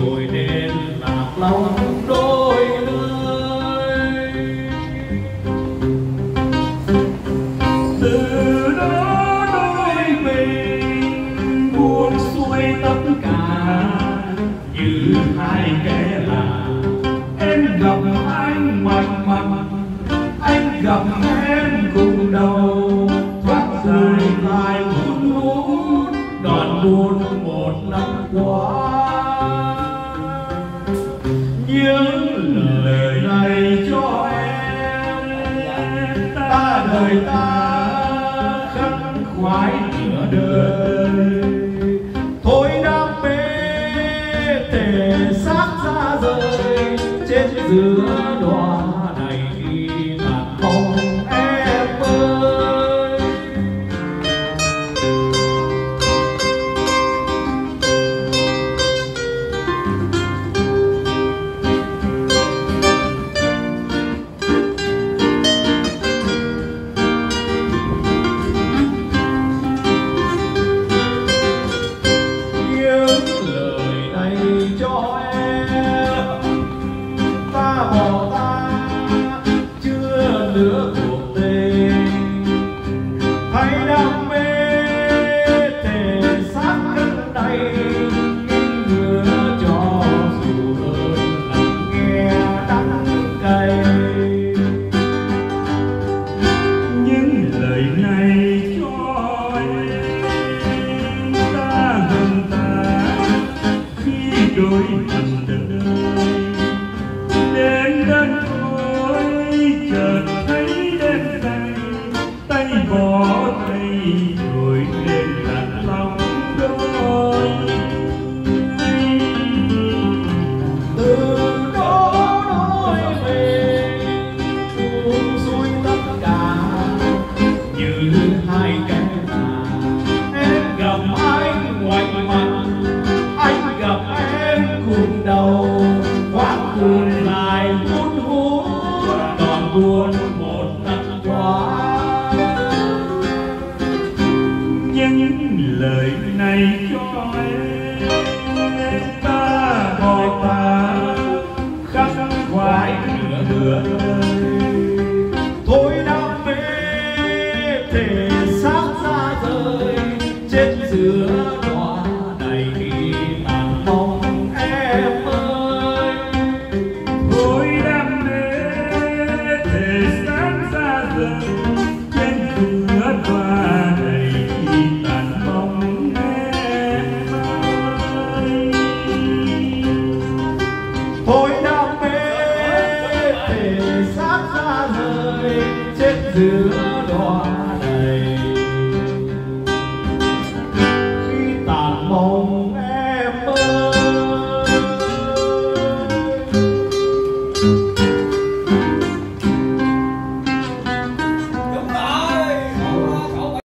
rồi nên lạc lòng đôi nơi. Từ đó đôi mình buông xuôi tất cả như hai kẻ lạ. Em gặp anh mạnh mạnh, anh gặp em cùng đầu, thoát dài dài hút hút đoạn buồn một năm qua. Những lời này cho em, ta đời ta khắc khoải nửa đời. Thôi đam mê thể xác ra rời, chết giữa đóa này mà không em ơi. Những lời này cho em, ta bỏ ta chưa nữa cuộc tình. Hãy đam mê thể xác cân này, ngửa cho dù hơn lặng nghe đắng cay. Những lời này cho em, ta gần ta khi đôi mình đời. Đến đất tôi chợt thấy đêm nay, tay bỏ tay rồi lên lạc lòng đôi. Từ đó đôi mình buông xuôi tất cả như hai kẻ lạ. Em gặp anh ngoảnh mặt, anh gặp em cùng đầu, quãng buồn dài hút hút còn buồn một năm qua. Những lời này cho em, ta bỏ ta khắc khoải nửa đời. Thôi đam mê thể xác ra rời, chết giữa đóa này tàn mong em ơi. Thôi đam mê thể xác ra rời, trên cửa tòa này tàn mong em ơi. Thôi đam mê thể xác ra rời, chết giữa đóa